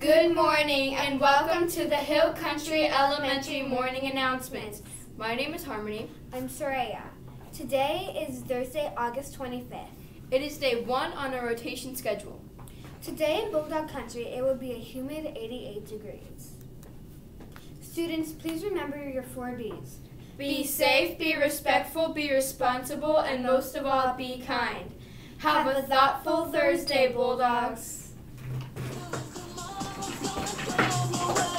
Good morning and welcome to the Hill Country Elementary morning announcements. My name is Harmony. I'm Soraya. Today is Thursday, August 25th. It is day 1 on our rotation schedule. Today in Bulldog Country, it will be a humid 88 degrees. Students, please remember your 4 B's. Be safe, be respectful, be responsible, and most of all, be kind. Have a thoughtful Thursday, Bulldogs.